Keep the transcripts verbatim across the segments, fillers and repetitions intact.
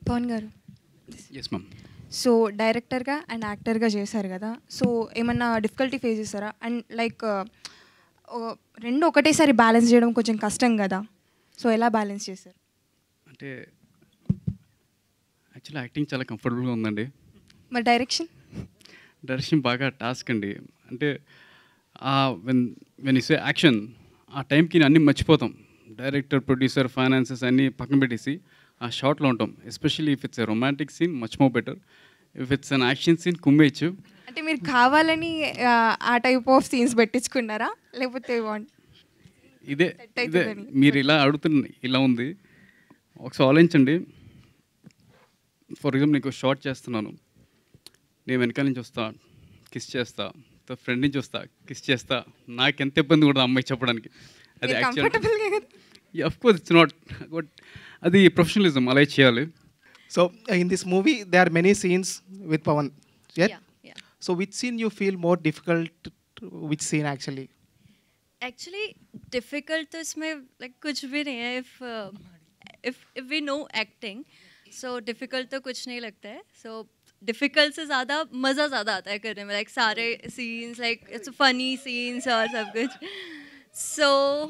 పవన్ గారు, yes ma'am. So డైరెక్టర్గా and యాక్టర్గా చేశారు కదా, సో ఏమన్నా డిఫికల్టీ ఫేస్ చేస్తారా? అండ్ లైక్ రెండు ఒకటేసారి బ్యాలెన్స్ చేయడం కొంచెం కష్టం కదా, సో ఎలా బ్యాలెన్స్ చేశారు? అంటే యాక్చువల్లీ యాక్టింగ్ చాలా కంఫర్టబుల్గా ఉందండి. మరి డైరెక్షన్? డైరెక్షన్ బాగా టాస్క్ అండి. అంటే వెన్ వెన్ ఇస్ యాక్షన్ ఆ టైంకి అన్నీ మర్చిపోతాం. డైరెక్టర్, ప్రొడ్యూసర్, ఫైనాన్సెస్ అన్నీ పక్కన పెట్టేసి ఆ షార్ట్లో ఉంటాం. Especially if it's a romantic scene much more better. If it's an action scene కుమ్మేయచ్చు. అంటే మీరు కావాలని ఆ టైప్ ఆఫ్ సీన్స్ పెట్టించుకున్నారా, లేకపోతే ఇదే ఇదే మీరు ఇలా అడుగుతున్న ఇలా ఉంది. ఒకసారి ఆలోచించండి. ఫర్ ఎగ్జాంపుల్ నీకు షార్ట్ చేస్తున్నాను, నేను వెనకాల నుంచి వస్తా, కిస్ చేస్తా, ఫ్రెండ్ నుంచి వస్తా, కిస్ చేస్తా, నాకు ఎంత ఇబ్బంది కూడా అమ్మాయి చెప్పడానికి. అది actual of course it's not, but అది ప్రొఫెషనలిజం, అలా చేయాలి. So uh, in this movie there are many scenes with Pawan. Yeah? Yeah, yeah. So which scene you feel more difficult? Which scene actually? Actually difficult तो इसमें like कुछ भी नहीं है. If uh, if if we know acting, so difficult तो कुछ नहीं लगता है. So difficult से ज़्यादा मज़ा ज़्यादा आता है करने में. Like सारे scenes like it's funny scenes और सब कुछ. So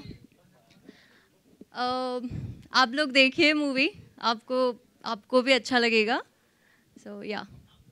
uh, आप लोग देखिए मूवी, आपको आपको भी अच्छा लगेगा. So yeah.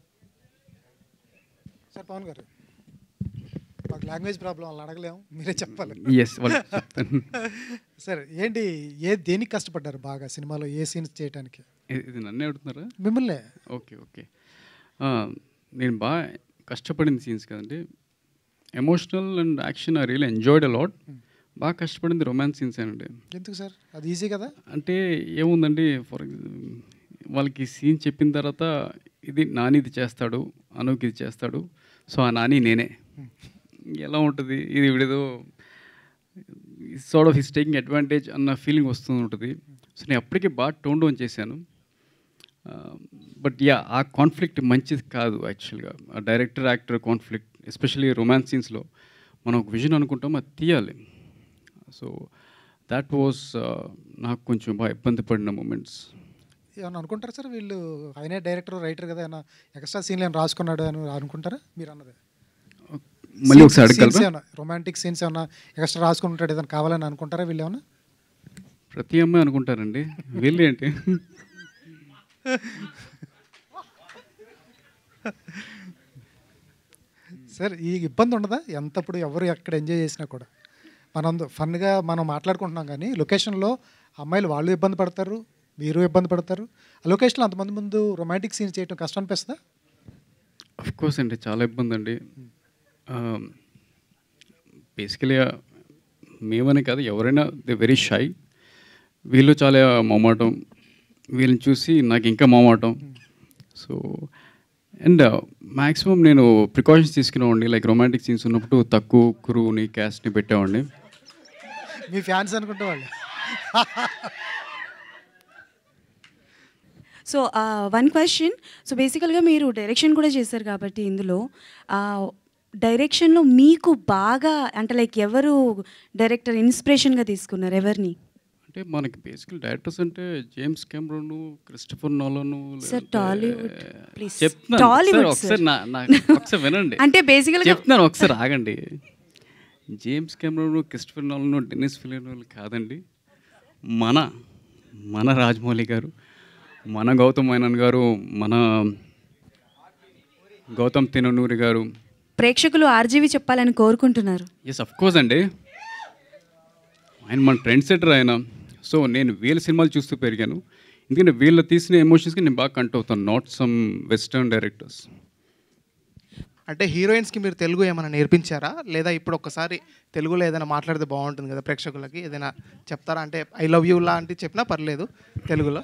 సార్ పవన్ గారు, మాకు లాంగ్వేజ్ ప్రాబ్లం అలా అడగలేము, మీరే చెప్పాలి. ఎస్ వాళ్ళు చెప్తాను. సార్ ఏంటి, ఏ దేనికి కష్టపడ్డారు బాగా సినిమాలో, ఏ సీన్స్ చేయడానికి? ఇది నన్నే అడుగుతున్నారా? మిమ్మల్నే. ఓకే ఓకే నేను బాగా కష్టపడింది సీన్స్ కదండి. Emotional and action I really enjoyed a lot. బాగా కష్టపడింది రొమాన్స్ సీన్స్ అండి. ఎందుకు సార్, అది ఈజీ కదా? అంటే ఏముందండి, ఫర్ వాళ్ళకి సీన్ చెప్పిన తర్వాత ఇది నాని ఇది చేస్తాడు, అనుకి ఇది చేస్తాడు, సో ఆ నాని నేనే, ఎలా ఉంటుంది ఇది విడేదో sort of his taking advantage అన్న ఫీలింగ్ వస్తూ ఉంటుంది. సో నేను అప్పటికే బాగా టోన్ డౌన్ చేశాను. బట్ యా ఆ కాన్ఫ్లిక్ట్ మంచిది కాదు యాక్చువల్గా. ఆ director actor conflict, especially romance సీన్స్లో మనం ఒక విజన్ అనుకుంటాం, అది తీయాలి. సో దాట్ వాజ్ నాకు కొంచెం బాగా ఇబ్బంది పడిన మూమెంట్స్. ఏమన్నా అనుకుంటారా సార్, వీళ్ళు ఆయనే డైరెక్టర్ రైటర్ కదా, ఏమన్నా ఎక్స్ట్రా సీన్లు ఏమైనా రాసుకున్నాడు అని అనుకుంటారా మీరు అన్నది? మళ్ళీ ఒకసారి అడగలరా? రొమాంటిక్ సీన్స్ ఏమన్నా ఎక్స్ట్రా రాసుకుంటాడు ఏదైనా కావాలని అనుకుంటారా వీళ్ళు ఏమన్నా? ప్రతి అమ్మాయి అనుకుంటారండి, వీళ్ళు ఏంటి? సార్ ఈ ఇబ్బంది ఉండదా ఎంతప్పుడు ఎవరు ఎక్కడ ఎంజాయ్ చేసినా కూడా? మనం ఫన్గా మనం మాట్లాడుకుంటున్నాం కానీ లొకేషన్లో అమ్మాయిలు వాళ్ళు ఇబ్బంది పడతారు, మీరు ఇబ్బంది పడతారు. ఆ లొకేషన్లో అంతమంది ముందు రొమాంటిక్ సీన్ చేయడం కష్టం అనిపిస్తుందా? అఫ్ కోర్స్ అండి, చాలా ఇబ్బంది అండి. బేసికలీ మేమని కాదు, ఎవరైనా దే వెరీ షై. వీళ్ళు చాలా మొమాటం, వీళ్ళని చూసి నాకు ఇంకా మొమాటం. సో అండ్ మ్యాక్సిమం నేను ప్రికాషన్స్ తీసుకునేవాడిని. లైక్ రొమాంటిక్ సీన్స్ ఉన్నప్పుడు తక్కువ క్రూని, క్యాస్ట్ని పెట్టేవాడిని. మీ ఫ్యాన్స్ అనుకుంటే వాళ్ళు. So one question. సో బేసికల్గా మీరు డైరెక్షన్ కూడా చేశారు కాబట్టి ఇందులో డైరెక్షన్లో మీకు బాగా అంటే లైక్ ఎవరు డైరెక్టర్ ఇన్స్పిరేషన్గా తీసుకున్నారు, ఎవరిని? అంటే మనకి బేసికల్ డైరెక్టర్స్ అంటే James Cameron, Christopher Nolan. Sir Tollywood please, చెప్తున్నాను టాలీవుడ్ ఒకసారి ఒకసారి వినండి. అంటే బేసికల్గా చెప్తున్నాను, ఒకసారి ఆగండి. James Cameron, Christopher Nolan, Denis Villeneuve కాదండి, మన మన రాజమౌళి గారు, మన గౌతమ్ మేనన్ గారు, మన గౌతమ్ తిననూరి గారు. ప్రేక్షకులు ఆర్జీవి చెప్పాలని కోరుకుంటున్నారు. ఎస్ అఫ్ కోర్స్ అండి, ఆయన మన ట్రెండ్ సెటర్ ఆయన. సో నేను వీళ్ళ సినిమాలు చూస్తూ పెరిగాను, ఎందుకంటే వీళ్ళు తీసిన ఎమోషన్స్కి నేను బాగా కంట్ అవుతాను, నాట్ సమ్ వెస్టర్న్ డైరెక్టర్స్. అంటే హీరోయిన్స్కి మీరు తెలుగు ఏమైనా నేర్పించారా, లేదా ఇప్పుడు ఒక్కసారి తెలుగులో ఏదైనా మాట్లాడితే బాగుంటుంది కదా ప్రేక్షకులకి, ఏదైనా చెప్తారా? అంటే ఐ లవ్ యూ లాంటివి చెప్పినా పర్లేదు తెలుగులో.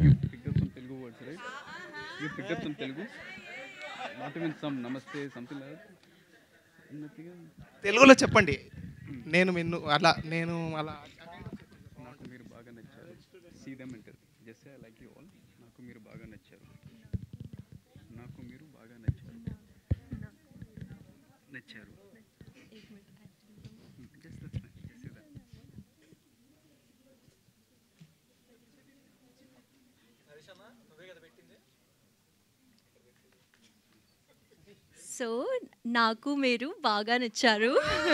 తెలుగులో చెప్పండి. నేను నిన్ను అలా నేను అలా నాకు మీరు బాగా నచ్చారు, సీ దెమ్ అంటారు, just I like you all. నాకు మీరు బాగా నచ్చారు, నాకు మీరు బాగా నచ్చారు, నచ్చారు. సో నాకు మీరు బాగా నచ్చారు.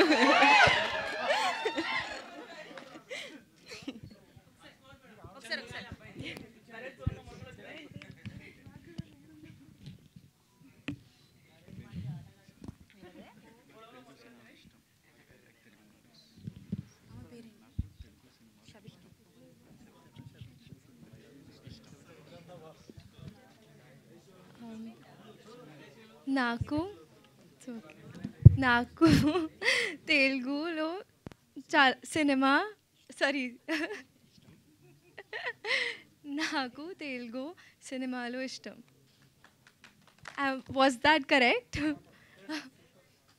నాకు నాకు తెలుగులో చా సినిమా సారీ నాకు తెలుగు సినిమాలు ఇష్టం. Was that correct?